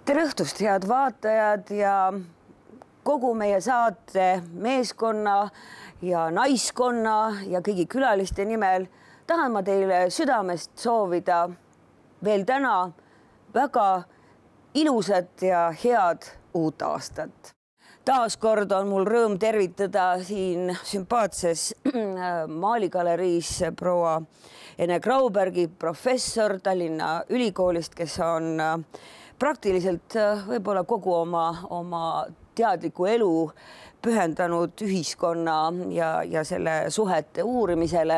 Tere õhtust, head vaatajad ja kogu meie saate meeskonna ja naiskonna ja kõigi külaliste nimel tahan ma teile südamest soovida veel täna väga ilusat ja head uut aastat. Taaskord on mul rõõm tervitada siin sümpaatses maaligaleriis proua Ene Graubergi, professor Tallinna Ülikoolist, kes on praktiliselt võib-olla kogu oma teadliku elu pühendanud ühiskonna ja selle suhete uurimisele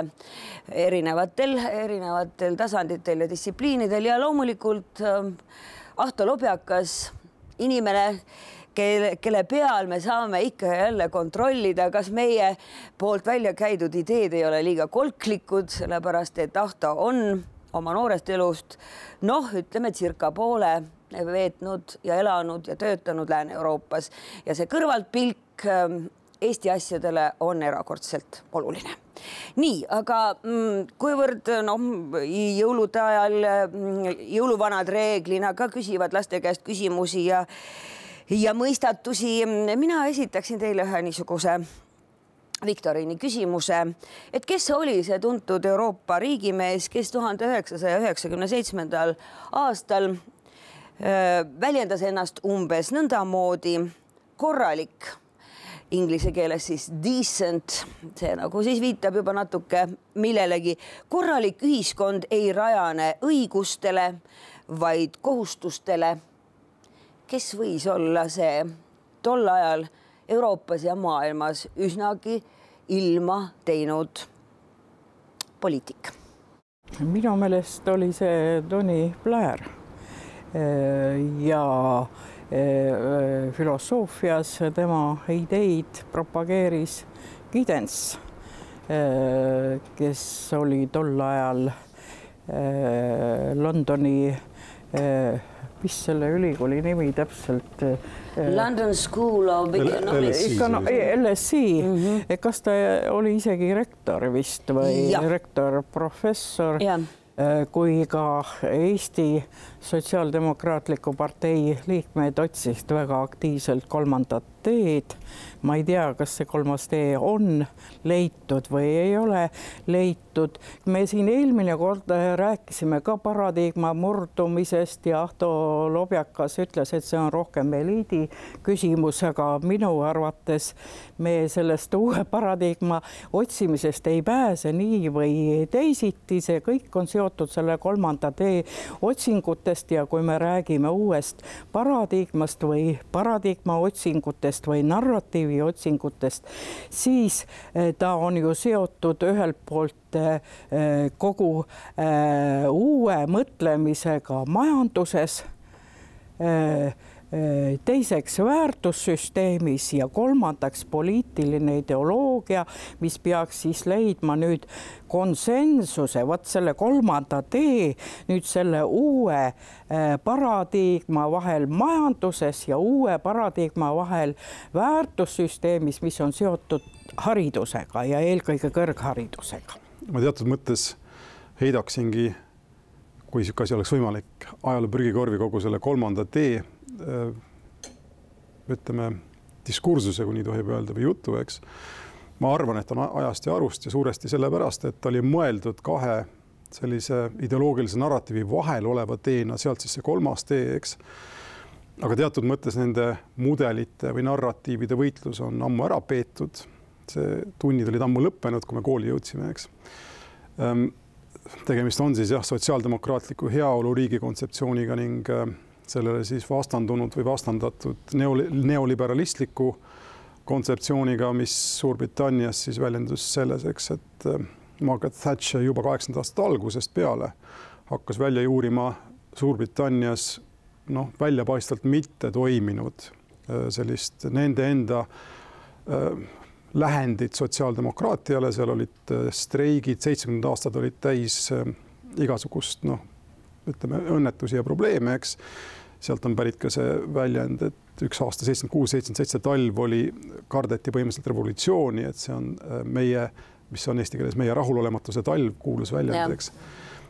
erinevatel tasanditel ja distsipliinidel ja loomulikult Ahto Lobjakas, inimene, kelle peal me saame ikka ja jälle kontrollida, kas meie poolt välja käidud ideed ei ole liiga kolklikud, sellepärast et Ahto on oma noorest elust, ütleme circa poole veetnud ja elanud ja töötanud Lääne-Euroopas ja see kõrvaltpilk Eesti asjadele on erakordselt oluline. Nii, aga kuivõrd jõulude ajal jõuluvanad reeglina ka küsivad laste käest küsimusi ja mõistatusi, mina esitaksin teile ühe niisuguse viktoriini küsimuse, et kes oli see tuntud Euroopa riigimees, kes 1997. aastal väljendas ennast umbes nõndamoodi korralik, inglise keeles siis decent, see nagu siis viitab juba natuke millelegi, korralik ühiskond ei rajane õigustele, vaid kohustustele. Kes võis olla see tol ajal Euroopas ja maailmas üsnagi ilma teinud poliitik? Minu meelest oli see Tony Blair ja filosoofias tema ideid propageeris Giddens, kes oli tol ajal Londoni mis selle ülikooli nimi täpselt? London School of Economics. LSE. Kas ta oli isegi rektor vist või rektor, professor, kui ka Eesti Sotsiaaldemokraatliku partei liikmed otsisid väga aktiivselt kolmandat teed. Ma ei tea, kas see kolmas tee on leitud või ei ole leitud. Me siin eelmine kord rääkisime ka paradigma murdumisest ja Ahto Lobjakas ütles, et see on rohkem eliidi küsimus, aga minu arvates me sellest uue paradigma otsimisest ei pääse nii või teisiti. See kõik on seotud selle kolmanda tee otsingutest ja kui me räägime uuest paradigmast või paradigma otsingutest või narratiivi otsingutest, siis ta on ju seotud ühelt poolt kogu uue mõtlemisega majanduses, teiseks väärtussüsteemis ja kolmandaks poliitiline ideoloogia, mis peaks siis leidma nüüd konsensuse, selle kolmanda tee nüüd selle uue paradigma vahel majanduses ja uue paradigma vahel väärtussüsteemis, mis on seotud haridusega ja eelkõige kõrgharidusega. Ma teatud mõttes heidaksingi, kui asi oleks võimalik, ajaloo prügikorvi kogu selle kolmanda tee ütleme diskursuse, kui nii tohib öelda, või jutu, eks. Ma arvan, et on ajast ja arust ja suuresti sellepärast, et ta oli mõeldud kahe sellise ideoloogilise narratiivi vahel oleva teena, sealt siis see kolmas tee, eks. Aga teatud mõttes nende mudelite või narratiivide võitlus on ammu ära peetud. See tunnid olid ammu lõppenud, kui me kooli jõudsime, eks. Tegemist on siis sotsiaaldemokraatliku heaolu riigi kontseptsiooniga ning sellele siis vastandunud või vastandatud neoliberalistliku kontseptsiooniga, mis Suurbritannias siis väljendus selles, eks, et Margaret Thatcher juba 80. aastate algusest peale hakkas välja juurima Suurbritannias väljapaistvalt mitte toiminud sellist nende enda lähendid sotsiaaldemokraatiale, seal olid streigid, 70 aastad olid täis igasugust ütleme õnnetusi ja probleeme, eks. Sealt on pärit ka see väljend, et üks aasta 76-77 talv oli, kardeti põhimõtteliselt revolutsiooni, et see on meie, mis on eesti keeles meie rahulolematuse talv, kuulus väljend, eks.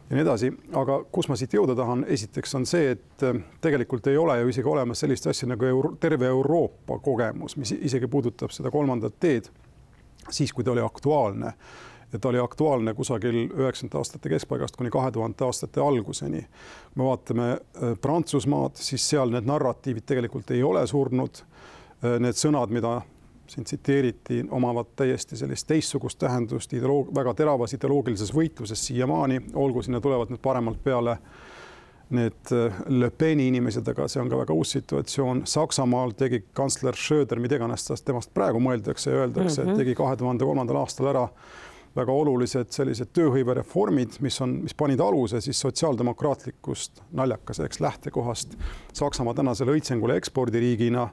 ja nii edasi. Aga kus ma siit jõuda tahan, esiteks on see, et tegelikult ei ole ju isegi olemas sellist asja nagu terve Euroopa kogemus, mis isegi puudutab seda kolmandat teed siis, kui ta oli aktuaalne. Ja ta oli aktuaalne kusagil 90. aastate keskpaigast kuni 2000. aastate alguseni. Kui me vaatame Prantsusmaad, siis seal need narratiivid tegelikult ei ole surnud. Need sõnad, mida siin tsiteeriti, omavad täiesti sellist teistsugust tähendust väga teravas ideoloogilises võitluses siiamaani. Olgu sinna tulevad nüüd paremalt peale need Le Peni inimesed, aga see on ka väga uus situatsioon. Saksamaal tegi kantsler Schröder, mida iganes temast praegu mõeldakse ja öeldakse, et tegi 2003. aastal ära väga olulised sellised tööhõivereformid, mis panid aluse siis sotsiaaldemokraatlikust naljakaseks lähtekohast Saksamaa tänasele õitsengule ekspordiriigina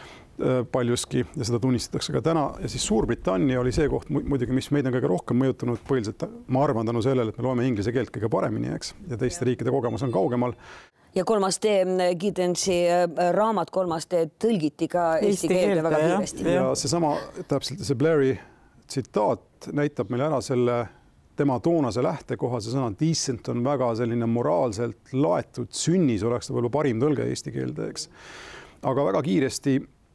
paljuski ja seda tunnistatakse ka täna. Ja siis Suurbritannia oli see koht muidugi, mis meid on kõige rohkem mõjutanud põhiliselt, ma arvan tänu sellele, et me loeme inglise keelt kõige paremini, eks, ja teiste riikide kogemus on kaugemal. Ja kolmas tee, Gidensi raamat kolmas tee tõlgiti ka eesti keelde väga kiiresti. Ja seesama täpselt see Blairi tsitaat näitab meile ära selle tema toonase lähtekoha, see sõna decent on väga selline moraalselt laetud sünnis, oleks ta võib-olla parim tõlge eesti keelde, eks. Aga väga kiiresti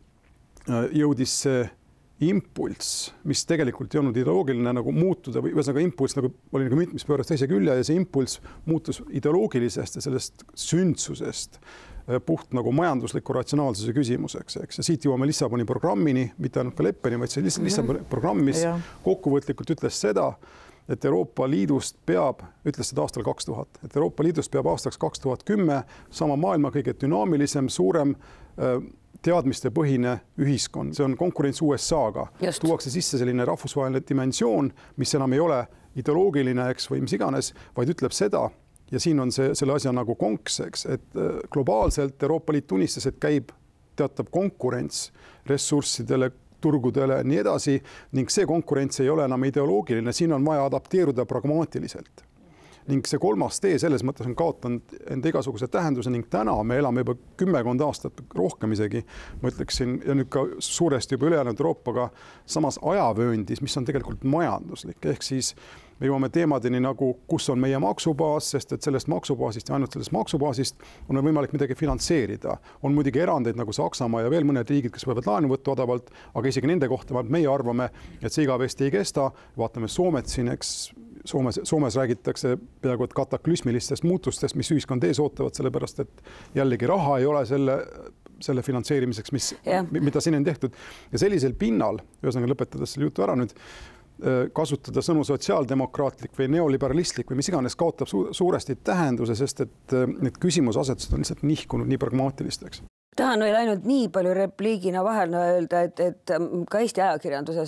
jõudis see impulss, mis tegelikult ei olnud ideoloogiline nagu muutuda või ühesõnaga impulss nagu oli nagu münt, mis pööras teise külje ja see impulss muutus ideoloogilisest ja sellest sündsusest puht nagu majandusliku ratsionaalsuse küsimuseks, eks. Ja siit jõuame Lissaboni programmini, mitte ainult ka Leppeni, vaid see Lissaboni programm, mis kokkuvõtlikult ütles seda, et Euroopa Liidust ütles seda aastal 2000, et Euroopa Liidust peab aastaks 2010 sama maailma kõige dünaamilisem, suurem teadmistepõhine ühiskond. See on konkurents USA-ga. Tuuakse sisse selline rahvusvaheline dimensioon, mis enam ei ole ideoloogiline, eks, või mis iganes, vaid ütleb seda, ja siin on selle asja nagu konks, eks, et globaalselt Euroopa Liit tunnistas, et käib teatav konkurents ressurssidele, turgudele, nii edasi, ning see konkurents ei ole enam ideoloogiline, siin on vaja adapteeruda pragmaatiliselt. Ning see kolmas tee selles mõttes on kaotanud enda igasuguse tähenduse ning täna me elame juba 10 aastat, rohkem isegi, ma ütleksin, ja nüüd ka suuresti juba ülejäänud Euroopaga samas ajavööndis, mis on tegelikult majanduslik, ehk siis me jõuame teemadeni nagu, kus on meie maksubaas, sest et sellest maksubaasist ja ainult sellest maksubaasist on võimalik midagi finantseerida. On muidugi erandeid nagu Saksamaa ja veel mõned riigid, kes võivad laenu võtta odavalt, aga isegi nende kohta meie arvame, et see igavesti ei kesta. Vaatame Soomet siin, eks, Soomes räägitakse peaaegu et kataklüsmilistest muutustest, mis ühiskond ees ootavad, sellepärast et jällegi raha ei ole selle finantseerimiseks, mida siin on tehtud. Ja sellisel pinnal, ühesõnaga lõpetades selle jutu ära nüüd, kasutada sõnu sotsiaaldemokraatlik või neoliberalistlik või mis iganes kaotab suuresti tähenduse, sest et need küsimusasetused on lihtsalt nihkunud nii pragmaatilisteks. Tahan veel ainult nii palju repliigina vahel öelda, et ka Eesti ajakirjanduses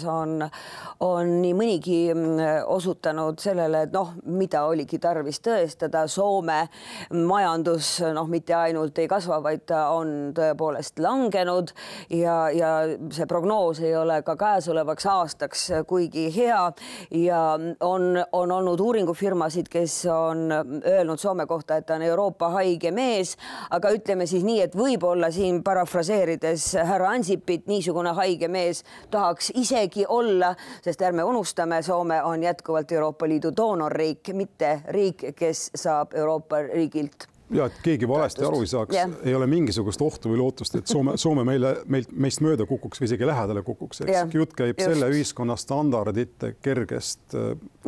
on nii mõnigi osutanud sellele, et mida oligi tarvis tõestada. Soome majandus mitte ainult ei kasva, vaid ta on tõepoolest langenud ja see prognoos ei ole ka käesolevaks aastaks kuigi hea ja on olnud uuringufirmasid, kes on öelnud Soome kohta, et ta on Euroopa haige mees, aga ütleme siis nii, et võib-olla siin parafraseerides härra Ansipit, niisugune haige mees tahaks isegi olla, sest ärme unustame, Soome on jätkuvalt Euroopa Liidu doonorriik, mitte riik, kes saab Euroopa riigilt. Ja, et keegi valesti aru ei saaks, ei ole mingisugust ohtu või lootust, et Soome meist mööda kukuks või isegi lähedale kukuks. Jutt käib selle ühiskonna standardite kergest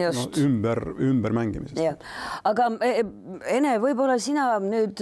ümber mängimisest. Aga Ene, võib-olla sina nüüd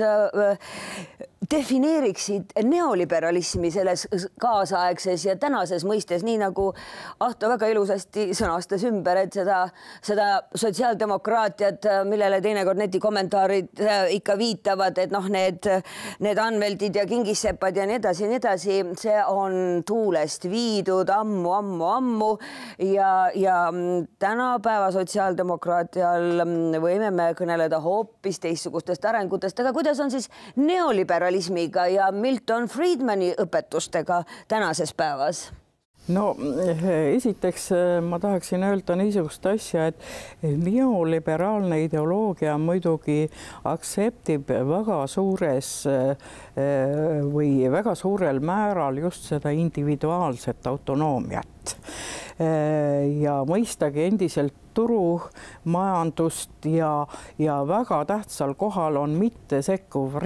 defineeriksid neoliberalismi selles kaasaegses ja tänases mõistes, nii nagu Ahto väga ilusasti sõnastas ümber, et seda sotsiaaldemokraatiat, millele teinekord netikommentaarid ikka viitavad, et need Anveltid ja Kingisseppad ja nii edasi, see on tuulest viidud ammu ja tänapäeva sotsiaaldemokraatial võime me kõneleda hoopis teistsugustest arengutest, aga kuidas on siis neoliberalismiga ja Milton Friedmani õpetustega tänases päevas? No esiteks ma tahaksin öelda niisugust asja, et neoliberaalne ideoloogia muidugi aktseptib väga suures või väga suurel määral just seda individuaalset autonoomiat. Ja mõistagi endiselt turumajandust ja väga tähtsal kohal on mittesekkuv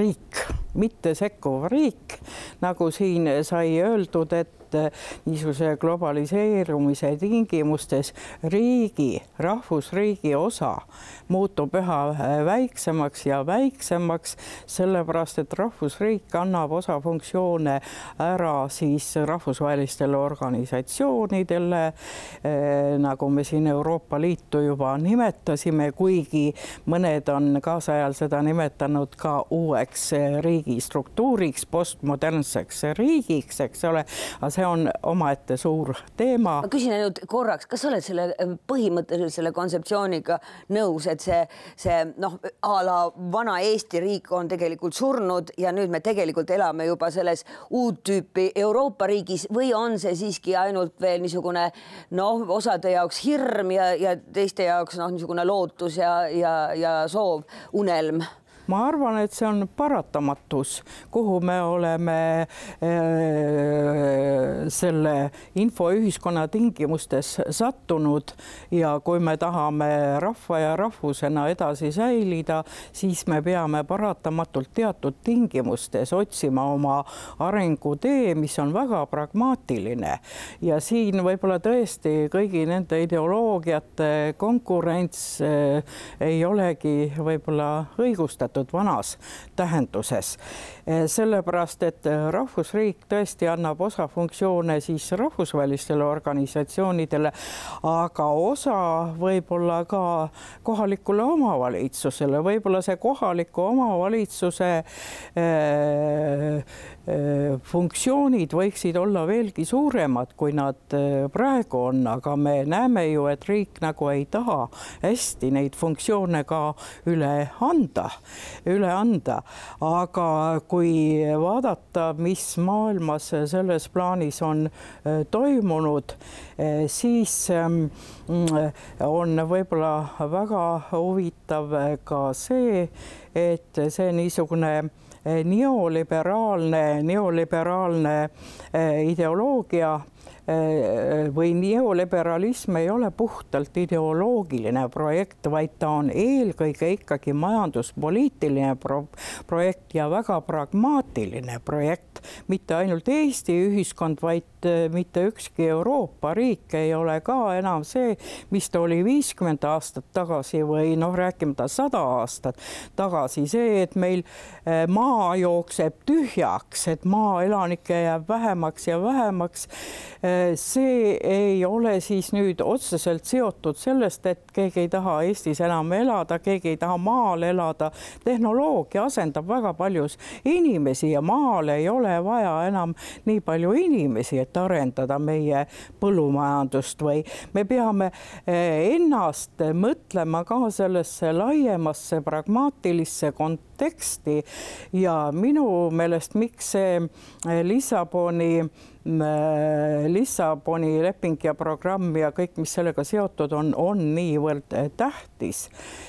riik, nagu siin sai öeldud, et niisuguse globaliseerumise tingimustes rahvusriigi osa muutub üha väiksemaks ja väiksemaks, sellepärast et rahvusriik annab osa funktsioone ära siis rahvusvahelistele organisatsioonidele, nagu me siin Euroopa Liitu juba nimetasime, kuigi mõned on kaasajal seda nimetanud ka uueks riigistruktuuriks, postmodernseks riigiks, eks ole, aga see on omaette suur teema. Ma küsin ainult korraks, kas sa oled selle põhimõtteliselt selle kontseptsiooniga nõus, et see a la vana Eesti riik on tegelikult surnud ja nüüd me tegelikult elame juba selles uut tüüpi Euroopa riigis või on see siiski ainult veel niisugune osade jaoks hirm ja teiste jaoks niisugune lootus ja soov, unelm? Ma arvan, et see on paratamatus, kuhu me oleme selle infoühiskonna tingimustes sattunud ja kui me tahame rahva ja rahvusena edasi säilida, siis me peame paratamatult teatud tingimustes otsima oma arengutee, mis on väga pragmaatiline. Ja siin võib-olla tõesti kõigi nende ideoloogiate konkurents ei olegi võib-olla õigustatud vanas tähenduses. Sellepärast, et rahvusriik tõesti annab osa funktsioone siis rahvusvahelistele organisatsioonidele, aga osa võib-olla ka kohalikule omavalitsusele. Võib-olla see kohaliku omavalitsuse funktsioonid võiksid olla veelgi suuremad, kui nad praegu on, aga me näeme ju, et riik nagu ei taha hästi neid funktsioone ka üle anda. Aga kui vaadata, mis maailmas selles plaanis on toimunud, siis on võib-olla väga huvitav ka see, et see niisugune neoliberaalne ideoloogia või neoliberalism ei ole puhtalt ideoloogiline projekt, vaid ta on eelkõige ikkagi majanduspoliitiline projekt ja väga pragmaatiline projekt. Mitte ainult Eesti ühiskond, vaid mitte ükski Euroopa riik ei ole ka enam see, mis ta oli 50 aastat tagasi või rääkimata 100 aastat tagasi. See, et meil maa jookseb tühjaks, et maaelanikke jääb vähemaks ja vähemaks, see ei ole siis nüüd otseselt seotud sellest, et keegi ei taha Eestis enam elada, keegi ei taha maal elada. Tehnoloogia asendab väga paljus inimesi ja maal ei ole vaja enam nii palju inimesi, et arendada meie põllumajandust või me peame ennast mõtlema ka sellesse laiemasse pragmaatilisse konteksti ja minu meelest, miks see Lissaboni leping ja programm ja kõik, mis sellega seotud on niivõrd tähtis,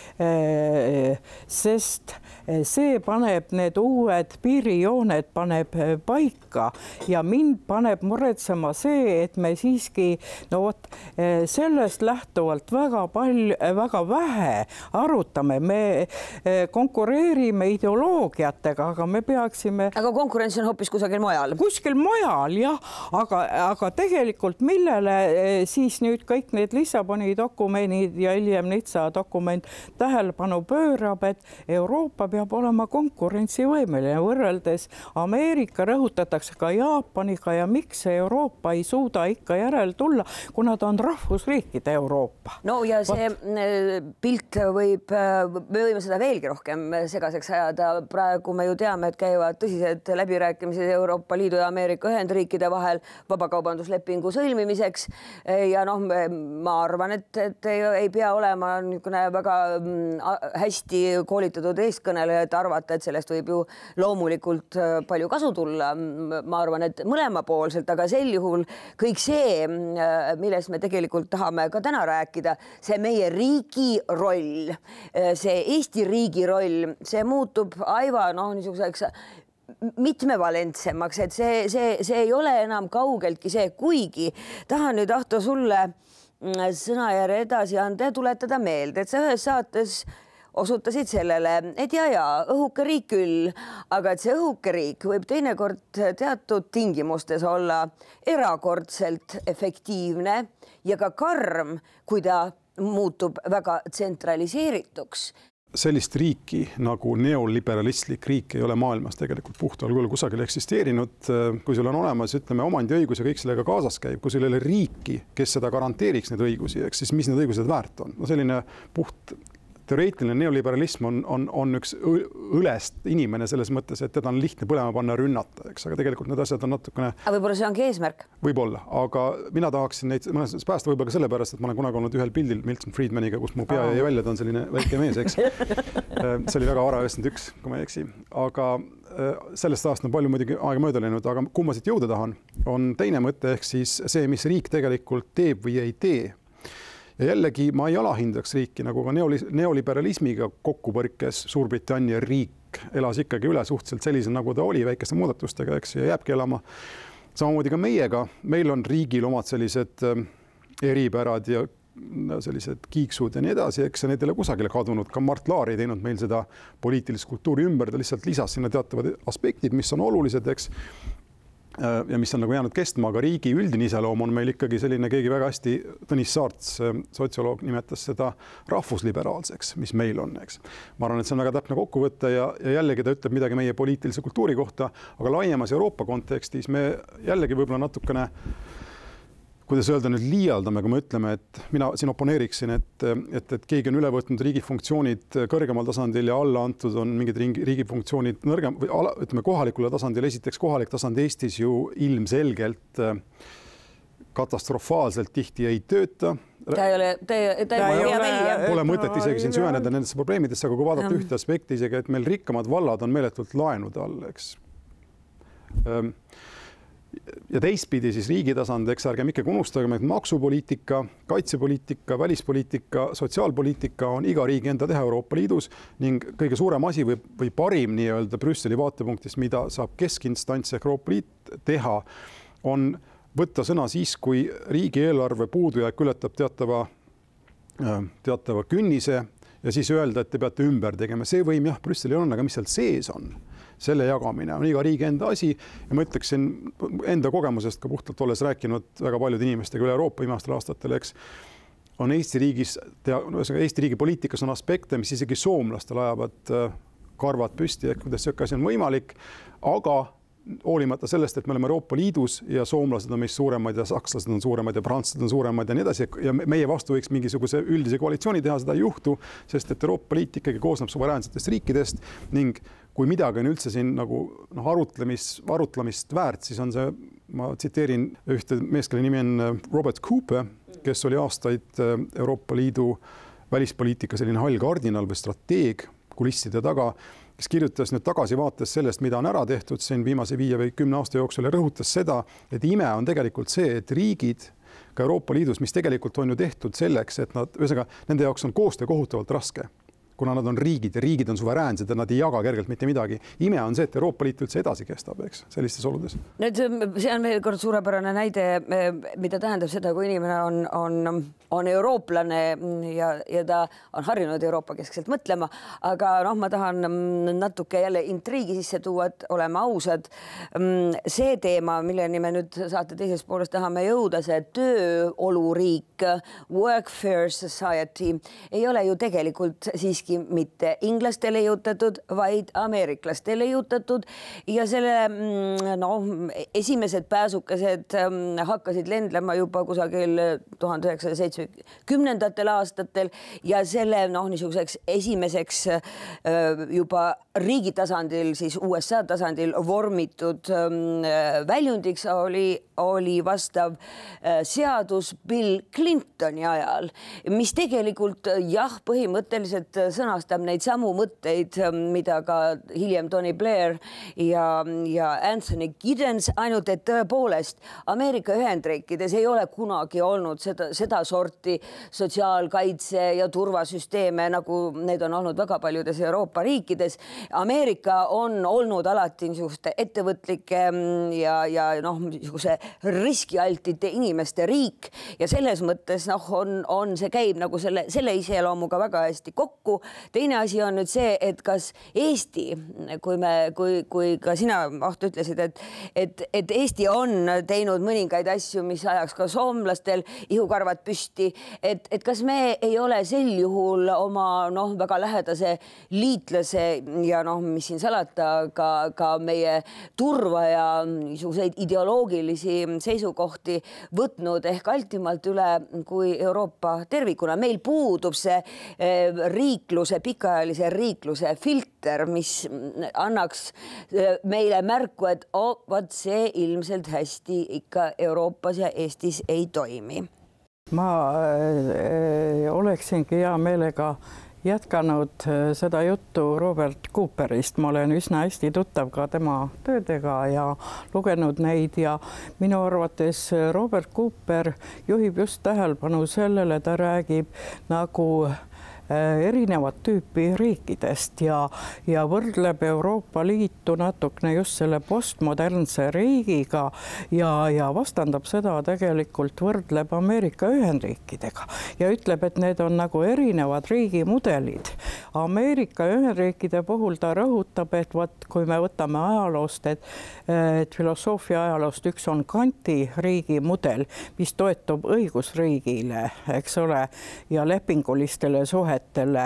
sest see paneb need uued piirijooned paika ja mind paneb muretsema see, et me siiski sellest lähtuvalt väga vähe arutame. Me konkureerime ideoloogiatega, aga me peaksime... Aga konkurents on hoopis kusagil mujal. Kuskil mujal, jah. Aga tegelikult millele siis nüüd kõik need Lissaboni dokumendid ja hiljem Nizza dokument tähelepanu pöörab, et Euroopa peab olema konkurentsivõimeline võrreldes Ameerika, rõhutatakse ka Jaapaniga ja miks Euroopa ei suuda ikka järel tulla, kuna ta on rahvusriikide Euroopa. No ja see pilt me võime seda veelgi rohkem segaseks ajada. Praegu me ju teame, et käivad tõsised läbirääkimised Euroopa Liidu ja Ameerika Ühendriikide vahel vabakaubanduslepingu sõlmimiseks ja ma arvan, et ei pea olema niisugune väga hästi koolitatud eeskõnelejad arvata, et sellest võib ju loomulikult palju kasu tulla. Ma arvan, et mõlemapoolselt, aga sel juhul kõik see, millest me tegelikult tahame ka täna rääkida, see meie riigi roll, see Eesti riigi roll, see muutub aiva niisuguseks mitmevalentsemaks, et see ei ole enam kaugeltki see, kuigi tahan nüüd Ahto sulle sõnajärje edasi anda ja tuletada meelde, et sa ühes saates osutasid sellele, et õhuke riik küll, aga et see õhuke riik võib teinekord teatud tingimustes olla erakordselt efektiivne ja ka karm, kui ta muutub väga tsentraliseerituks. Sellist riiki nagu neoliberalistlik riik ei ole maailmas tegelikult puhtal kujul kusagil eksisteerinud. Kui sul on olemas, ütleme, omandiõigus ja kõik sellega kaasas käib, kui sul ei ole riiki, kes seda garanteeriks need õigusi, siis mis need õigused väärt on? No selline puht teoreetiline neoliberalism on üks õlest inimene selles mõttes, et teda on lihtne põlema panna rünnata, eks, aga tegelikult need asjad on natukene... Aga võib-olla see ongi eesmärk? Võib-olla, aga mina tahaksin neid mõnes päästa võib-olla ka sellepärast, et ma olen kunagi olnud ühel pildil Milton Friedmaniga, kus mu pea jäi välja, ta on selline väike mees, eks. See oli väga vara 91, kui ma ei eksi. Aga sellest aastast on palju muidugi aega mööda läinud, aga kumma siit jõuda tahan, on teine mõte ehk siis see, mis riik tegelikult teeb või ei tee. Ja jällegi ma ei alahindaks riiki, nagu ka neoliberalismiga kokkupõrkes Suurbritannia riik elas ikkagi üle suhteliselt sellise, nagu ta oli väikeste muudatustega, eks, ja jääbki elama. Samamoodi ka meiega, meil on riigil omad sellised eripärad ja sellised kiiksud ja nii edasi, eks, ja need ei ole kusagile kadunud. Ka Mart Laar ei teinud meil seda poliitilist kultuuri ümber, ta lihtsalt lisas sinna teatavad aspektid, mis on olulised, eks, ja mis on nagu jäänud kestma, aga riigi üldine iseloom on meil ikkagi selline, keegi väga hästi, Tõnis Saarts, sotsioloog, nimetas seda rahvusliberaalseks, mis meil on, eks. Ma arvan, et see on väga täpne kokkuvõte ja jällegi ta ütleb midagi meie poliitilise kultuuri kohta, aga laiemas Euroopa kontekstis me jällegi võib-olla natukene, kuidas öelda, nüüd liialdame, kui me ütleme, et mina siin oponeeriksin, et keegi on üle võtnud riigi funktsioonid kõrgemal tasandil ja alla antud on mingid riigi funktsioonid nõrgem või ütleme kohalikule tasandil. Esiteks kohalik tasand Eestis ju ilmselgelt katastrofaalselt tihti ei tööta. Pole mõtet isegi siin süveneda nendesse probleemidesse, aga kui vaadata ühte aspekti isegi, et meil rikkamad vallad on meeletult laenude all, eks. Ja teistpidi siis riigi tasand, eks ärgem ikkagi unustagem, et maksupoliitika, kaitsepoliitika, välispoliitika, sotsiaalpoliitika on iga riigi enda teha Euroopa Liidus ning kõige suurem asi või parim nii-öelda Brüsseli vaatepunktist, mida saab keskinstants ehk Euroopa Liit teha, on võtta sõna siis, kui riigieelarve puudujääk ületab teatava künnise ja siis öelda, et te peate ümber tegema. See võim jah, Brüsselil on, aga mis seal sees on? Selle jagamine on iga riigi enda asi ja ma ütleksin enda kogemusest ka puhtalt olles rääkinud väga paljude inimestega üle Euroopa viimastel aastatel, eks, on Eesti riigi poliitikas on aspekte, mis isegi soomlastel ajavad karvad püsti, ehk kuidas see asi on võimalik, aga hoolimata sellest, et me oleme Euroopa Liidus ja soomlased on meist suuremad ja sakslased on suuremad ja prantslased on suuremad ja nii edasi ja meie vastu võiks mingisuguse üldise koalitsiooni teha, seda ei juhtu, sest et Euroopa Liit ikkagi koosneb suveräänsetest riikidest ning kui midagi on üldse siin nagu arutlemist väärt, siis on see, ma tsiteerin ühte meest, kelle nimi on Robert Cooper, kes oli aastaid Euroopa Liidu välispoliitika selline hall kardinal või strateeg kulisside taga, kes kirjutas nüüd tagasivaates sellest, mida on ära tehtud siin viimase 5 või 10 aasta jooksul ja rõhutas seda, et ime on tegelikult see, et riigid ka Euroopa Liidus, mis tegelikult on ju tehtud selleks, et nende jaoks on koostöö kohutavalt raske, kuna nad on riigid ja riigid on suveräänsed ja nad ei jaga kergelt mitte midagi. Ime on see, et Euroopa Liit üldse edasi kestab, eks, sellistes oludes. Nüüd see on veel kord suurepärane näide, mida tähendab seda, kui inimene on eurooplane ja ta on harjunud Euroopa keskselt mõtlema, aga ma tahan natuke jälle intriigi sisse tuua, et oleme ausad. See teema, milleni me nüüd saate teises pooles tahame jõuda, see tööoluriik, workfare society, ei ole ju tegelikult siiski siiski mitte inglaste leiutatud, vaid ameeriklaste leiutatud ja selle esimesed pääsukesed hakkasid lendlema juba kusagil 1970. aastatel ja selle niisuguseks esimeseks juba riigi tasandil, siis USA tasandil vormitud väljundiks oli vastav seadus Bill Clintoni ajal, mis tegelikult jah, põhimõtteliselt sõnastab neid samu mõtteid, mida ka hiljem Tony Blair ja Anthony Giddens, ainult et tõepoolest Ameerika Ühendriikides ei ole kunagi olnud seda sorti sotsiaalkaitse ja turvasüsteeme, nagu need on olnud väga paljudes Euroopa riikides. Ameerika on olnud alati niisuguste ettevõtlike ja niisuguse riskialtite inimeste riik ja selles mõttes on see käib nagu selle iseloomuga väga hästi kokku. Teine asi on nüüd see, et kas Eesti, kui ka sina, Aht, ütlesid, et Eesti on teinud mõningaid asju, mis ajaks ka soomlastel ihukarvad püsti, et kas me ei ole sel juhul oma väga lähedase liitlase ja mis siin salata, ka meie turva ja niisuguseid ideoloogilisi seisukohti võtnud ehk altimalt üle kui Euroopa tervikuna. Meil puudub see pikaajalise riikluse filter, mis annaks meile märku, et vaat see ilmselt hästi ikka Euroopas ja Eestis ei toimi. Ma oleksingi hea meelega jätkanud seda juttu Robert Cooperist. Ma olen üsna hästi tuttav ka tema töödega ja lugenud neid ja minu arvates Robert Cooper juhib just tähelepanu sellele, ta räägib nagu erinevat tüüpi riikidest ja võrdleb Euroopa Liitu natukene just selle postmodernse riigiga ja vastandab seda tegelikult võrdleb Ameerika Ühendriikidega ja ütleb, et need on nagu erinevad riigimudelid. Ameerika Ühendriikide puhul ta rõhutab, et kui me võtame ajaloost, et filosoofia ajaloost üks on Kanti riigimudel, mis toetub õigusriigile, eks ole, ja lepingulistele suhetele,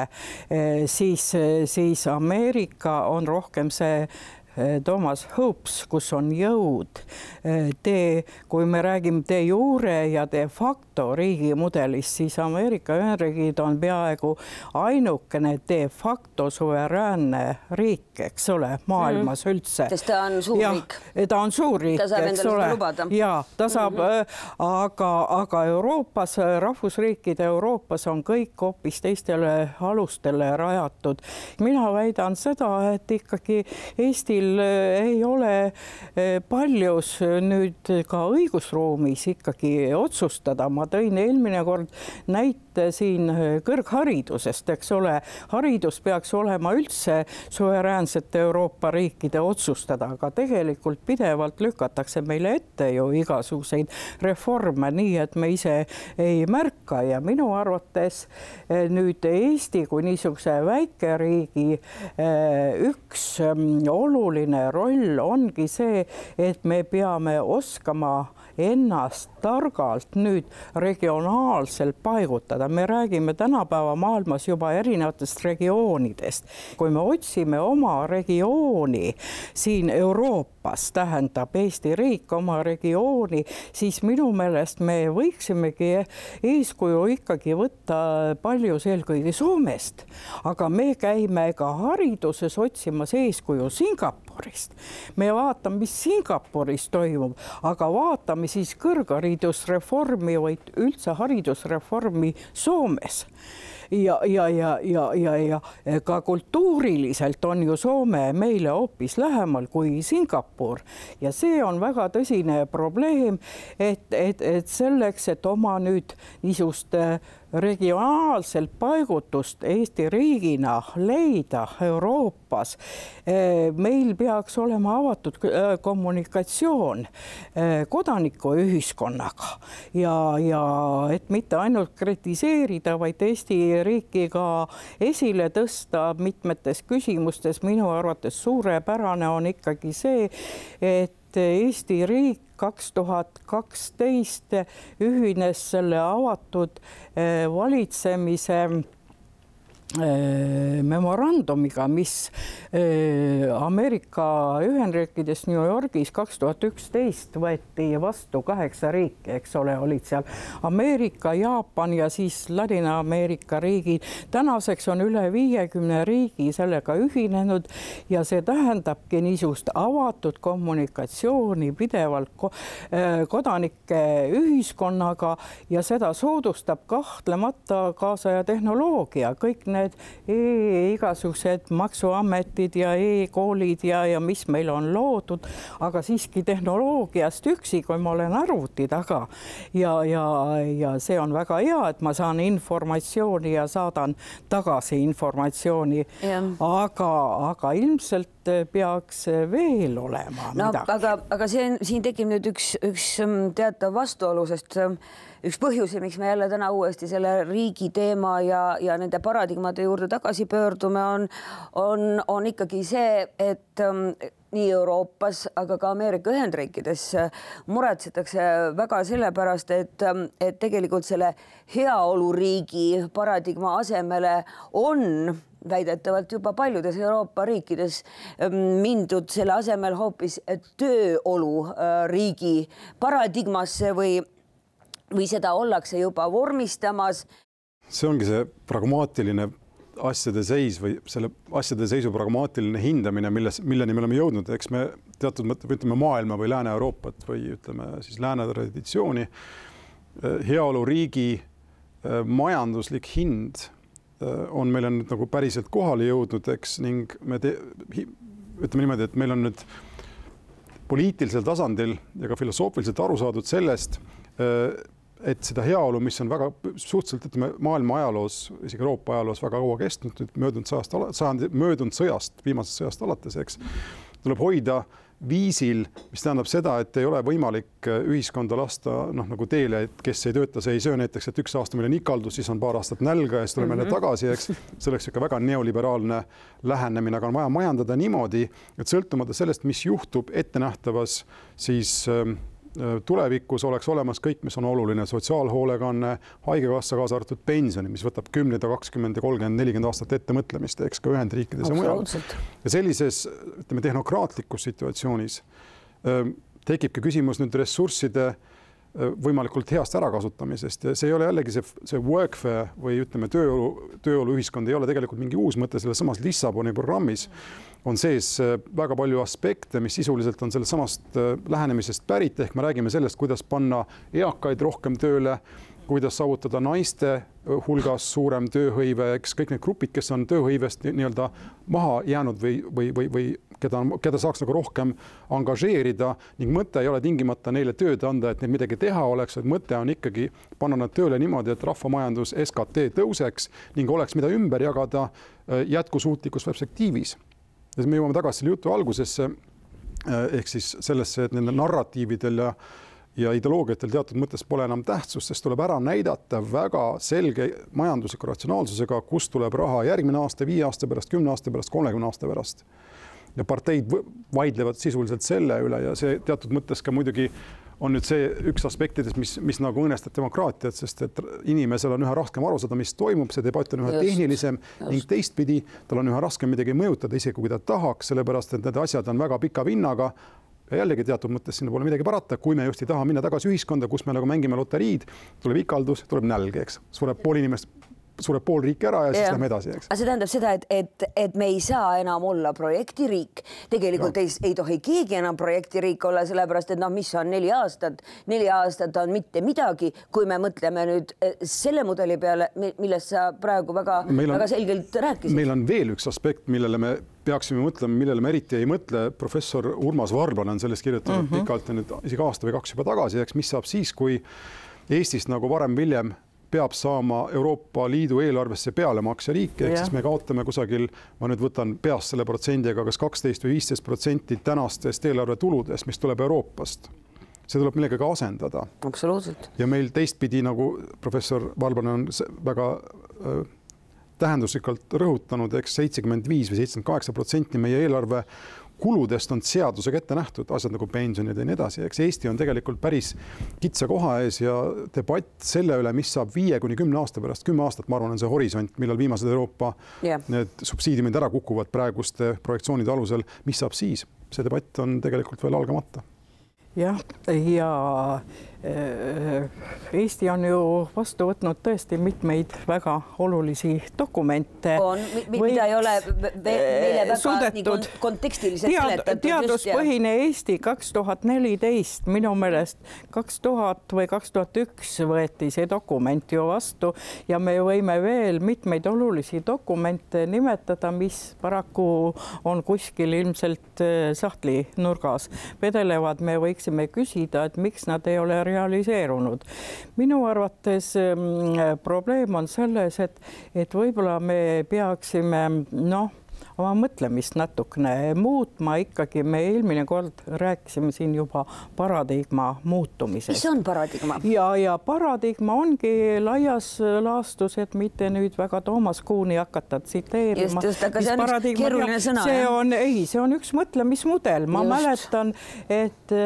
siis Ameerika on rohkem see Thomas Hobbes, kus on jõud. Kui me räägime de jure ja de facto riigimudelist, siis Ameerika Ühendriigid on peaaegu ainukene de facto suveräänne riik, eks ole, maailmas üldse. Sest ta on suur riik. Ta on suur riik, ta saab endale seda lubada. Ja, ta saab, aga Euroopas, rahvusriikide Euroopas on kõik hoopis teistele alustele rajatud. Mina väidan seda, et ikkagi Eestil ei ole paljus nüüd ka õigusruumis ikkagi otsustada. Ma tõin eelmine kord näite siin kõrgharidusest, eks ole. Haridus peaks olema üldse suveräänsete Euroopa riikide otsustada, aga tegelikult pidevalt lükatakse meile ette ju igasuguseid reforme, nii et me ise ei märka ja minu arvates nüüd Eesti kui niisuguse väikeriigi üks oluline roll ongi see, et me peame oskama ennast targalt nüüd regionaalselt paigutada. Me räägime tänapäeva maailmas juba erinevatest regioonidest. Kui me otsime oma regiooni siin Euroopas, tähendab Eesti riik oma regiooni, siis minu meelest me võiksimegi eeskuju ikkagi võtta paljus eelkõige Soomest. Aga me käime ka hariduses otsimas eeskuju Singapurist. Me vaatame, mis Singapuris toimub, aga vaatame siis kõrgharidusreformi või üldse haridusreformi Soomes. Ja ka kultuuriliselt on ju Soome meile hoopis lähemal kui Singapur ja see on väga tõsine probleem, et selleks, et oma nüüd niisugust regionaalselt paigutust Eesti riigina leida Euroopas, meil peaks olema avatud kommunikatsioon kodanikuühiskonnaga ja et mitte ainult kritiseerida, vaid Eesti riiki ka esile tõsta mitmetes küsimustes. Minu arvates suurepärane on ikkagi see, et Eesti riik 2012 ühines selle avatud valitsemise memorandumiga, mis Ameerika Ühendriikides New Yorgis 2011 võeti vastu 8 riiki, eks ole, olid seal Ameerika, Jaapan ja siis Ladina-Ameerika riigid. Tänaseks on üle 50 riigi sellega ühinenud ja see tähendabki niisugust avatud kommunikatsiooni pidevalt kodanike ühiskonnaga ja seda soodustab kahtlemata kaasaja tehnoloogia, kõik need igasugused maksuametid ja e-koolid ja mis meil on loodud, aga siiski tehnoloogiast üksi, kui ma olen arvuti taga ja see on väga hea, et ma saan informatsiooni ja saadan tagasi informatsiooni, aga ilmselt peaks veel olema midagi. Aga siin tekib nüüd üks teatav vastuolu, sest üks põhjusi, miks me jälle täna uuesti selle riigi teema ja nende paradigmade juurde tagasi pöördume, on ikkagi see, et nii Euroopas, aga ka Ameerika Ühendriikides muretsetakse väga sellepärast, et tegelikult selle heaoluriigi paradigma asemele on väidetavalt juba paljudes Euroopa riikides mindud selle asemel hoopis tööolu riigi paradigmasse või seda ollakse juba vormistamas. See ongi see pragmaatiline asjade seis või selle asjade seisu pragmaatiline hindamine, milleni me oleme jõudnud. Eks me teatud mõtte ütleme maailma või Lääne-Euroopat või ütleme siis lääne traditsiooni. Heaoluriigi majanduslik hind on meil nüüd nagu päriselt kohale jõudnud, eks, ning me ütleme niimoodi, et meil on nüüd poliitilisel tasandil ja ka filosoofiliselt aru saadud sellest, et seda heaolu, mis on väga suhteliselt, ütleme, maailma ajaloos, isegi Euroopa ajaloos väga kaua kestnud, möödunud sõjast, viimasest sõjast alates, eks, tuleb hoida viisil, mis tähendab seda, et ei ole võimalik ühiskonda lasta nagu teele, et kes ei tööta, see ei söö näiteks, et 1 aasta meil on ikaldus, siis on paar aastat nälga ja siis tuleme jälle tagasi, eks. See oleks ikka väga neoliberaalne lähenemine, aga on vaja majandada niimoodi, et sõltumata sellest, mis juhtub ettenähtavas, siis tulevikus oleks olemas kõik, mis on oluline, sotsiaalhoolekanne, haigekassa kaasa arvatud pensioni, mis võtab 10, 20, 30, 40 aastat ette mõtlemist, eks ka Ühendriikides ja mujal. Ja sellises, ütleme, tehnokraatlikus situatsioonis tekibki küsimus nüüd ressursside võimalikult heast ärakasutamisest. Ja see ei ole jällegi see workfare või ütleme, tööolu ühiskond ei ole tegelikult mingi uus mõte, selles samas Lissaboni programmis on sees väga palju aspekte, mis sisuliselt on sellest samast lähenemisest pärit, ehk me räägime sellest, kuidas panna eakaid rohkem tööle, kuidas saavutada naiste hulgas suurem tööhõive, eks kõik need grupid, kes on tööhõivest nii-öelda maha jäänud või keda saaks nagu rohkem angažeerida ning mõte ei ole tingimata neile tööd anda, et neil midagi teha oleks, et mõte on ikkagi panna nad tööle niimoodi, et rahvamajandus SKT tõuseks ning oleks mida ümber jagada jätkusuutlikus perspektiivis. Ja me jõuame tagasi selle jutu algusesse ehk siis sellesse, et nende narratiividel ja ideoloogiatel teatud mõttes pole enam tähtsust, sest tuleb ära näidata väga selge majandusliku ratsionaalsusega, kus tuleb raha järgmine aasta, 5 aasta pärast, 10 aasta pärast, 30 aasta pärast. Ja parteid vaidlevad sisuliselt selle üle ja see teatud mõttes ka muidugi on nüüd see üks aspektidest, mis nagu õõnestab demokraatiat, sest et inimesel on üha raskem aru saada, mis toimub, see debatt on üha tehnilisem ning teistpidi tal on üha raskem midagi mõjutada, isegi kui ta tahaks, sellepärast et need asjad on väga pika vinnaga ja jällegi teatud mõttes sinna pole midagi parata, kui me just ei taha minna tagasi ühiskonda, kus me nagu mängime loteriid, tuleb ikaldus, tuleb nälg, eks, sureb pool riiki ära ja siis lähme edasi, eks. See tähendab seda, et me ei saa enam olla projektiriik. Tegelikult ei tohi keegi enam projektiriik olla, sellepärast, et mis on 4 aastat. 4 aastat on mitte midagi, kui me mõtleme nüüd selle mudeli peale, millest sa praegu väga selgelt rääkisid. Meil on veel üks aspekt, millele me peaksime mõtlema, millele me eriti ei mõtle. Professor Urmas Varblane on sellest kirjutanud pikalt ja nüüd isegi aasta või 2 juba tagasi, eks, mis saab siis, kui Eestist nagu varem Viljem peab saama Euroopa Liidu eelarvesse pealemakse riike, ehk siis me kaotame kusagil, ma nüüd võtan peast selle protsendiga, kas 12 või 15% tänastest eelarvetuludest, mis tuleb Euroopast. See tuleb millegagi asendada. Absoluutselt. Ja meil teistpidi, nagu professor Varblane on väga tähenduslikult rõhutanud, eks 75 või 78% meie eelarve kuludest on seadusega ette nähtud, asjad nagu pensionid ja nii edasi. Eks Eesti on tegelikult päris kitsa koha ees ja debatt selle üle, mis saab 5–10 aasta pärast, 10 aastat, ma arvan, on see horisont, millal viimased Euroopa need subsiidiumid ära kukuvad praeguste projektsioonide alusel, mis saab siis? See debatt on tegelikult veel algamata. Jah, ja Eesti on ju vastu võtnud tõesti mitmeid väga olulisi dokumente. Mida ei ole meile väga nii kontekstiliselt seletatud. Teaduspõhine Eesti 2014, minu meelest 2000 või 2001 võeti see dokument ju vastu ja me võime veel mitmeid olulisi dokumente nimetada, mis paraku on kuskil ilmselt sahtli nurgas vedelevad. Me võiksime küsida, et miks nad ei ole realiseerunud. Minu arvates probleem on selles, et võib-olla me peaksime oma mõtlemist natukene muutma ikkagi. Me eelmine kord rääkisime siin juba paradigma muutumisest. Mis on paradigma? Ja paradigma ongi laias laastus, et mitte nüüd väga Toomas Kuuni hakata tsiteerima. Just, aga see on üks keeruline sõna. See on üks mõtlemismudel. Ma mäletan, et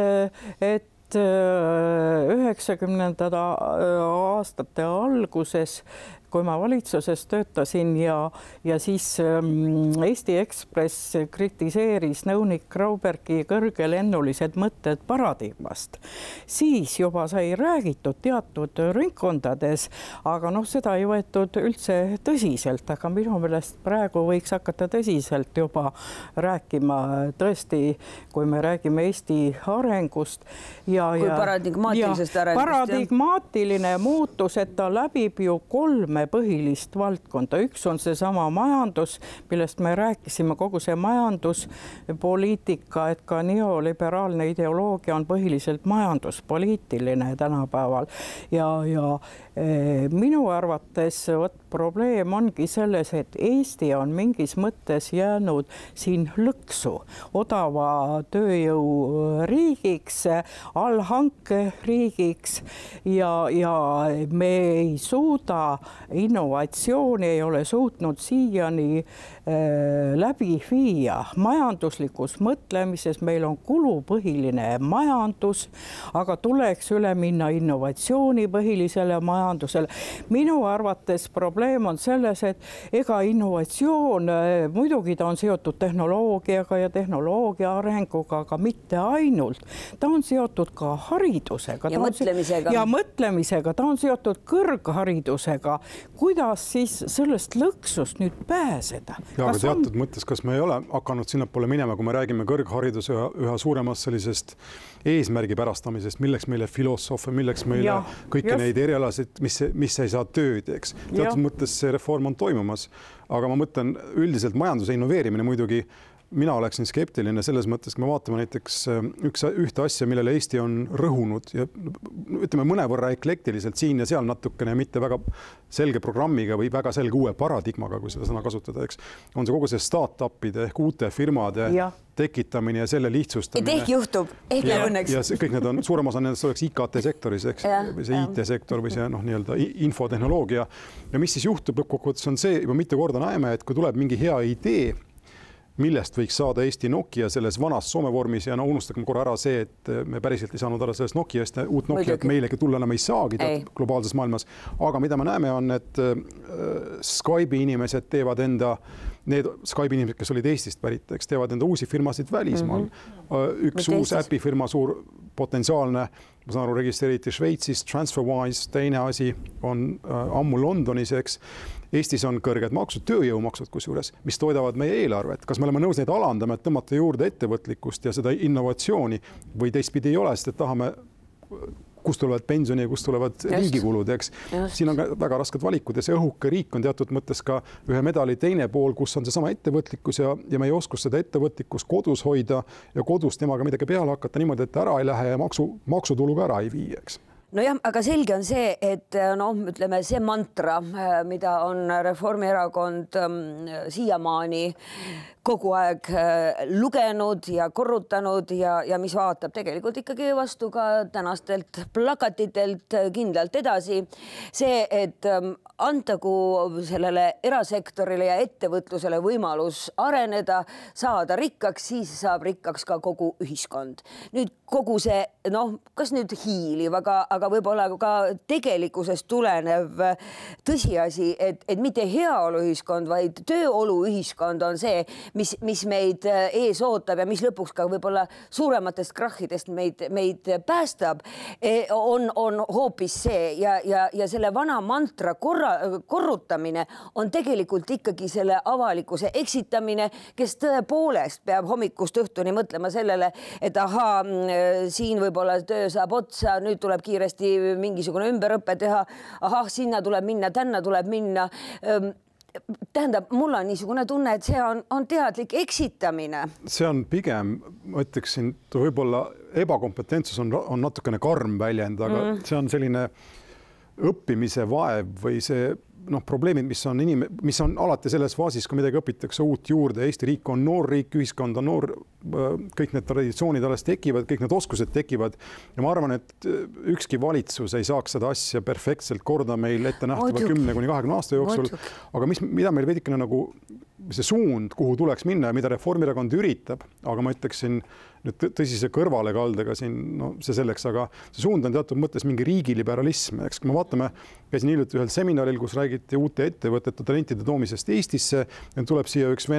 90. aastate alguses, kui ma valitsuses töötasin ja siis Eesti Ekspress kritiseeris nõunik Graubergi kõrgelennulised mõtted paradigmast, siis juba sai räägitud teatud ringkondades, aga seda ei võetud üldse tõsiselt, aga minu meelest praegu võiks hakata tõsiselt juba rääkima tõesti, kui me räägime Eesti arengust kui paradigmaatilisest arengust. Paradigmaatiline muutus, et ta läbib ju 3 põhilist valdkonda. Üks on see sama majandus, millest me rääkisime, kogu see majanduspoliitika, et ka neoliberaalne ideoloogia on põhiliselt majanduspoliitiline tänapäeval. Ja minu arvates probleem ongi selles, et Eesti on mingis mõttes jäänud siin lõksu odava tööjõu riigiks, allhanke riigiks ja me ei suuda innovatsiooni ei ole suutnud siiani läbi viia. Majanduslikus mõtlemises meil on kulupõhiline majandus, aga tuleks üle minna innovatsioonipõhilisele majandusele. Minu arvates probleem on selles, et ega innovatsioon, muidugi ta on seotud tehnoloogiaga ja tehnoloogia arenguga, aga mitte ainult. Ta on seotud ka haridusega. Ja mõtlemisega. Ta on seotud kõrgharidusega. Kuidas siis sellest lõksust nüüd pääseda? Aga teatud mõttes, kas me ei ole hakanud sinnapoole minema, kui me räägime kõrghariduse üha suuremast sellisest eesmärgi pärastamisest, milleks meile filosoofe, milleks meile kõiki neid erialasid, mis ei saa tööd, eks. Teatud mõttes see reform on toimumas, aga ma mõtlen üldiselt majanduse innoveerimine muidugi. Mina oleksin skeptiline selles mõttes, kui me vaatame näiteks ühte asja, millele Eesti on rõhunud ja ütleme mõnevõrra eklektiliselt siin ja seal natukene mitte väga selge programmiga või väga selge uue paradigmaga, kui seda sõna kasutada, eks, on see kogu see start-upide ehk uute firmade tekitamine ja selle lihtsustamine. Et ehk juhtub, ehk läheb õnneks. Ja kõik need on, suurem osa nendest oleks IKT-sektoris, eks, või see IT-sektor või see nii-öelda infotehnoloogia. Ja mis siis juhtub lõppkokkuvõttes on see, juba mitu korda näeme, et kui tuleb mingi hea idee, millest võiks saada Eesti Nokia selles vanas Soome vormis ja unustagem korra ära see, et me päriselt ei saanud ära sellest Nokiast, uut Nokiat meilegi tulla enam ei saagi globaalses maailmas. Aga mida me näeme on, et Skype'i inimesed teevad need Skype'i inimesed, kes olid Eestist pärit, eks teevad enda uusi firmasid välismaal. Üks uus äpifirma, suur potentsiaalne, ma saan aru, registreeriti Šveitsis, TransferWise, teine asi on ammu Londonis, eks. Eestis on kõrged maksud, tööjõumaksud kusjuures, mis toidavad meie eelarvet. Kas me oleme nõus neid alandama, et tõmmata juurde ettevõtlikkust ja seda innovatsiooni või teistpidi ei ole, sest et tahame, kust tulevad pensioni ja kust tulevad riigikulud, eks. Siin on väga rasked valikud ja see õhuke riik on teatud mõttes ka ühe medali teine pool, kus on see sama ettevõtlikkus ja meie oskus seda ettevõtlikkust kodus hoida ja kodus temaga midagi peale hakata niimoodi, et ära ei lähe ja maksutulu ka ära ei vii, eks. Nojah, aga selge on see, et ütleme see mantra, mida on Reformierakond siiamaani kogu aeg lugenud ja korrutanud ja mis vaatab tegelikult ikkagi vastu ka tänastelt plakatitelt kindlalt edasi. See, et antagu sellele erasektorile ja ettevõtlusele võimalus areneda, saada rikkaks, siis saab rikkaks ka kogu ühiskond. Nüüd kogu see, kas nüüd hiiliv, aga võib-olla ka tegelikkusest tulenev tõsiasi, et mitte heaoluühiskond, vaid tööoluühiskond on see, mis meid ees ootab ja mis lõpuks ka võib-olla suurematest krahhidest meid päästab, on hoopis see ja selle vana mantra korrutamine on tegelikult ikkagi selle avalikkuse eksitamine, kes tõepoolest peab hommikust õhtuni mõtlema sellele, et siin võib-olla töö saab otsa, nüüd tuleb kiiresti mingisugune ümberõppe teha, sinna tuleb minna, tänna tuleb minna. Tähendab, mul on niisugune tunne, et see on teadlik eksitamine. See on pigem, ma ütleksin, võib-olla ebakompetentsus on natukene karm väljend, aga see on selline õppimise vaev või see probleemid, mis on alati selles faasis, kui midagi õpitakse uut juurde. Eesti riik on noor riik, ühiskond on noor, kõik need traditsioonid alles tekivad, kõik need oskused tekivad ja ma arvan, et ükski valitsus ei saaks seda asja perfektselt korda meil ette nähtava 10–20 aasta jooksul, aga mida meil veidikene nagu see suund, kuhu tuleks minna ja mida Reformierakond üritab, aga ma ütleksin nüüd tõsise kõrvalekaldega siin, see selleks, aga see suund on teatud mõttes mingi riigiliberalism. Eks kui me vaatame, käisin hiljuti ühel seminaril, kus räägiti uute ettevõtete talentide toomisest Eestisse, tuleb siia üks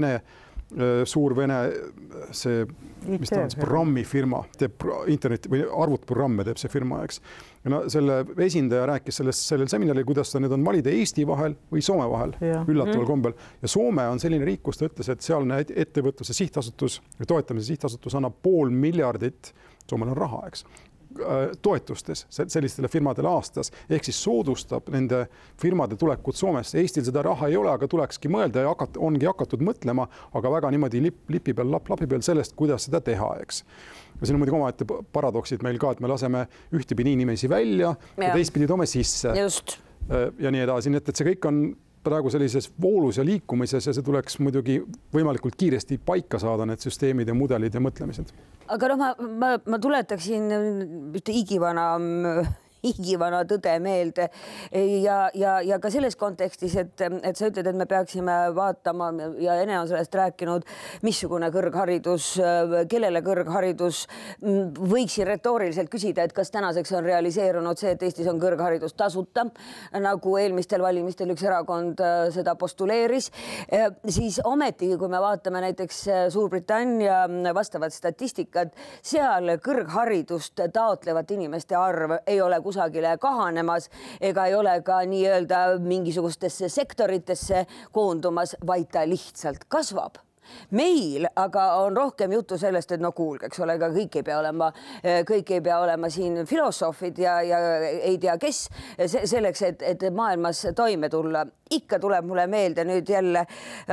suur Vene see programmifirma, teeb interneti või arvutprogramme teeb see firma, eks. Ja selle esindaja rääkis sellel seminaril, kuidas ta nüüd on valida Eesti vahel või Soome vahel üllataval kombel. Ja Soome on selline riik, kus ta ütles, et sealne ettevõtluse sihtasutus või toetamise sihtasutus annab 500 miljardit, Soomel on raha, eks, toetustes sellistele firmadele aastas, ehk siis soodustab nende firmade tulekut Soomesse. Eestil seda raha ei ole, aga tulekski mõelda ja ongi hakatud mõtlema, aga väga niimoodi lapi peal sellest, kuidas seda teha, eks. Ja siin on muidugi omaette paradoksid meil ka, et me laseme ühtepidi inimesi välja ja teistpidi toome sisse. Just. Ja nii edasi, nii et see kõik on praegu sellises voolus ja liikumises ja see tuleks muidugi võimalikult kiiresti paika saada, need süsteemid ja mudelid ja mõtlemised. Aga ma tuletaksin ühte igivana tõde meelde ja ka selles kontekstis, et sa ütled, et me peaksime vaatama ja Ene on sellest rääkinud, missugune kõrgharidus, kellele kõrgharidus, võiksin retooriliselt küsida, et kas tänaseks on realiseerunud see, et Eestis on kõrgharidus tasuta, nagu eelmistel valimistel üks erakond seda postuleeris, siis ometigi, kui me vaatame näiteks Suurbritannia vastavat statistikat, seal kõrgharidust taotlevat inimeste arv ei ole kusagile kahanemas ega ei ole ka nii-öelda mingisugustesse sektoritesse koondumas, vaid ta lihtsalt kasvab. Meil aga on rohkem juttu sellest, et kuulge, eks ole, aga kõik ei pea olema siin filosoofid ja ei tea kes selleks, et maailmas toime tulla. Ikka tuleb mulle meelde nüüd jälle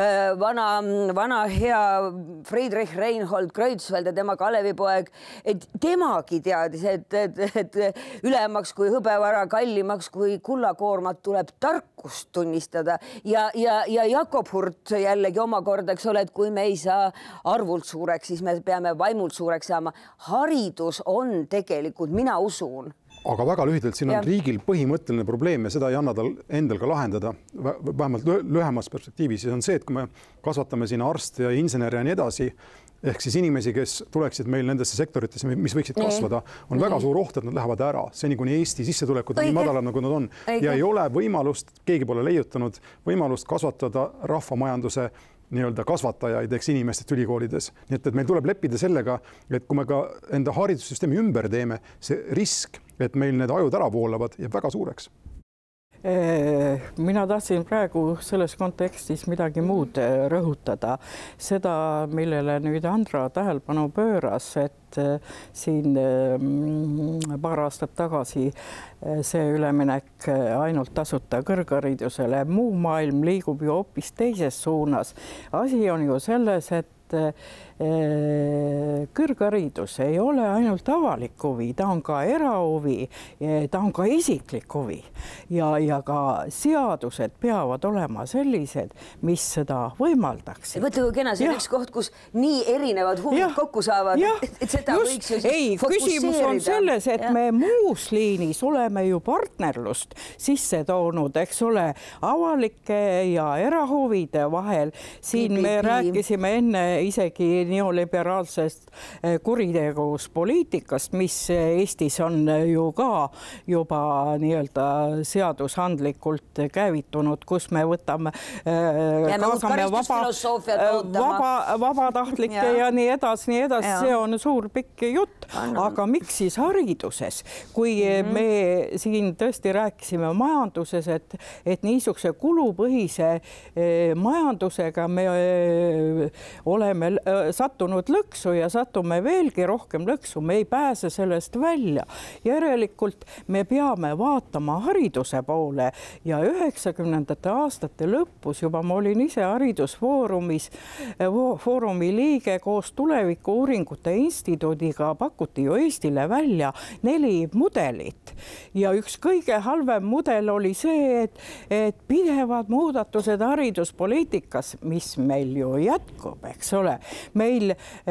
vana hea Friedrich Reinhold Kreutzwald ja tema Kalevipoeg, et temagi teadis, et ülemaks kui hõbevara, kallimaks kui kullakoormat tuleb tarkust tunnistada ja Jakob Hurt jällegi omakorda, eks ole, et kui me ei saa arvult suureks, siis me peame vaimult suureks saama. Haridus on tegelikult, mina usun. Aga väga lühidalt, siin on riigil põhimõtteline probleem ja seda ei anna tal endal ka lahendada, vähemalt lühemas perspektiivis. Ja on see, et kui me kasvatame siin arste ja inseneri ja nii edasi, ehk siis inimesi, kes tuleksid meil nendesse sektoritesse, mis võiksid kasvada, on väga suur oht, et nad lähevad ära. Seni kuni Eesti sissetulekud on nii madalad, nagu nad on. Ja ei ole võimalust, keegi pole leiutanud võimalust kasvatada rahvamajanduse nii-öelda kasvatajaid, eks inimestest ülikoolides. Nii et meil tuleb leppida sellega, et kui me ka enda haridussüsteemi ümber teeme, see risk, et meil need ajud ära voolavad, jääb väga suureks. Mina tahtsin praegu selles kontekstis midagi muud rõhutada. Seda, millele nüüd Andra tähelepanu pööras, et siin paar aastat tagasi see üleminek ainult tasuta kõrgharidusele, muu maailm liigub ju hoopis teises suunas. Asi on ju selles, et kõrgharidus ei ole ainult avalik huvi, ta on ka erahuvi, ta on ka isiklik huvi ja ka seadused peavad olema sellised, mis seda võimaldaksid. Võtta kui kena see üks koht, kus nii erinevad huvid kokku saavad, et seda võiks ju siis fokusseerida. Küsimus on selles, et me muus liinis oleme ju partnerlust sisse toonud, eks ole, avalike ja erahuvide vahel. Siin me rääkisime enne isegi neoliberaalsest kuritegevuspoliitikast, mis Eestis on ju ka juba nii-öelda seadusandlikult käivitunud, kus me võtame kaasame vabatahtlikke ja nii edasi, see on suur pikk jutt. Aga miks siis hariduses? Kui me siin tõesti rääkisime majanduses, et niisuguse kulupõhise majandusega me oleme sattunud lõksu ja satume veelgi rohkem lõksu, me ei pääse sellest välja. Järelikult me peame vaatama hariduse poole ja 90. aastate lõpus juba ma olin ise haridusfoorumi liige koos Tuleviku-uuringute instituudiga pakuti ju Eestile välja 4 mudelit ja üks kõige halvem mudel oli see, et pidevad muudatused hariduspoliitikas, mis meil ju jätkub, eks ole. Meil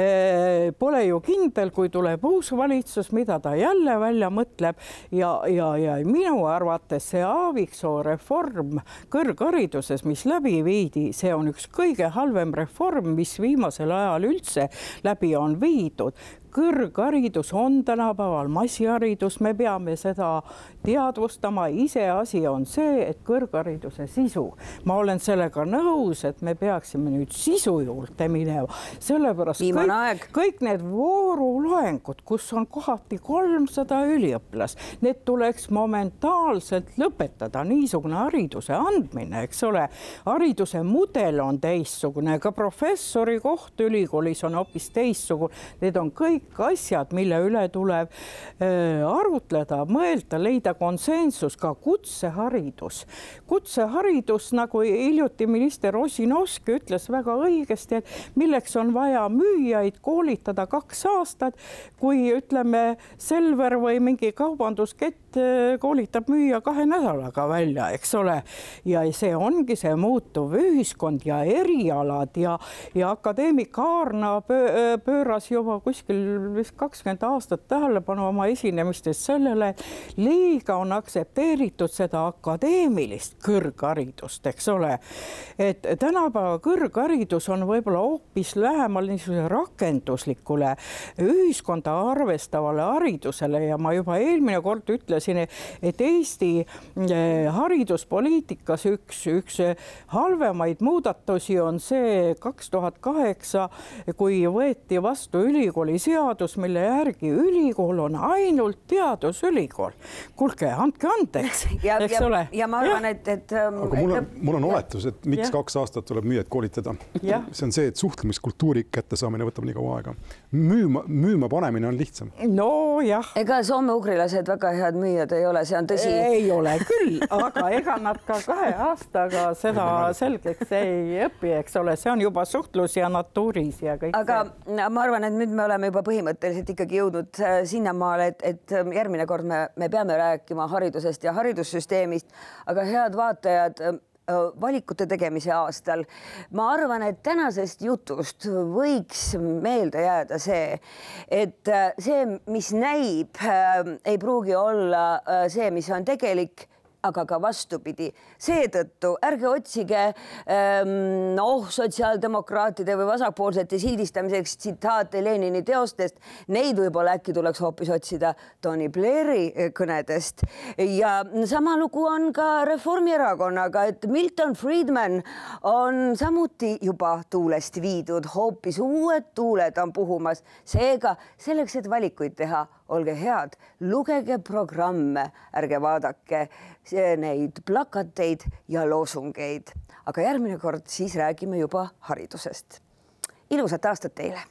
pole ju kindel, kui tuleb uus valitsus, mida ta jälle välja mõtleb ja minu arvates see Aaviksoo reform kõrghariduses, mis läbi viidi, see on üks kõige halvem reform, mis viimasel ajal üldse läbi on viidud. Kõrgharidus on tänapäeval massiharidus, me peame seda teadvustama, asi on see, et kõrghariduse sisu. Ma olen sellega nõus, et me peaksime nüüd sisu juurde minema, sellepärast kõik need vooruloengud, kus on kohati 300 üliõpilast, need tuleks momentaalselt lõpetada, niisugune hariduse andmine, eks ole. Hariduse mudel on teissugune, ka professori koht ülikoolis on hoopis teissugune, need on kõik asjad, mille üle tuleb arutleda, mõelda, leida konsensus, ka kutseharidus. Kutseharidus, nagu hiljuti minister Ossinovski ütles väga õigesti, et milleks on vaja müüjaid koolitada 2 aastat, kui ütleme Selver või mingi kaubanduskett koolitab müüa 2 nädalaga välja, eks ole. Ja see ongi see muutuv ühiskond ja erialad ja akadeemik Aarna pööras juba kuskil 20 aastat tähelepanu oma esinemistes sellele, et liiga on aktsepteeritud seda akadeemilist kõrgharidust, eks ole. Et tänapäeva kõrgharidus on võib-olla hoopis lähemal niisuguse rakenduslikule ühiskonda arvestavale haridusele ja ma juba eelmine kord ütlesin, et Eesti hariduspoliitikas üks halvemaid muudatusi on see 2008, kui võeti vastu ülikooli seadus, mille järgi ülikool on ainult teadusülikool. Kuulge, andke andeks, eks ole. Ja ma arvan, et aga mul on oletus, et miks 2 aastat tuleb müüjad koolitada. See on see, et suhtlemiskultuuri kättesaamine võtab nii kaua aega. Müüma panemine on lihtsam. No jah. Ega soome-ugrilased väga head müüjad ei ole, see on tõsi. Ei ole küll, aga ega nad ka 2 aastaga seda selgeks ei õpi, eks ole. See on juba suhtlus ja natuuris ja kõik. Aga ma arvan, et nüüd me oleme juba põhimõtteliselt ikkagi jõudnud sinnamaale, et järgmine kord me peame rääkima haridusest ja haridussüsteemist, aga head vaatajad, valikute tegemise aastal. Ma arvan, et tänasest jutust võiks meelde jääda see, et see, mis näib, ei pruugi olla see, mis on tegelik, aga ka vastupidi. Seetõttu ärge otsige sotsiaaldemokraatide või vasakpoolsete sildistamiseks tsitaate Lenini teostest. Neid võib-olla äkki tuleks hoopis otsida Tony Blairi kõnedest. Ja sama lugu on ka Reformierakonnaga, et Milton Friedman on samuti juba tuulest viidud. Hoopis uued tuuled on puhumas. Seega selleks, et valikuid teha, olge head, lugege programme, ärge vaadake neid plakateid ja loosungeid. Aga järgmine kord siis räägime juba haridusest. Ilusat aastat teile!